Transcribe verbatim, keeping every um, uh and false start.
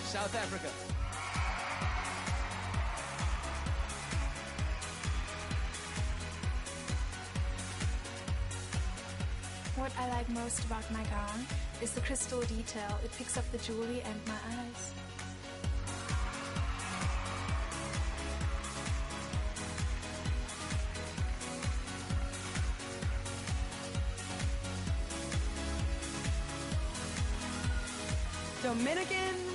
South Africa. What I like most about my gown is the crystal detail. It picks up the jewelry and my eyes. Dominican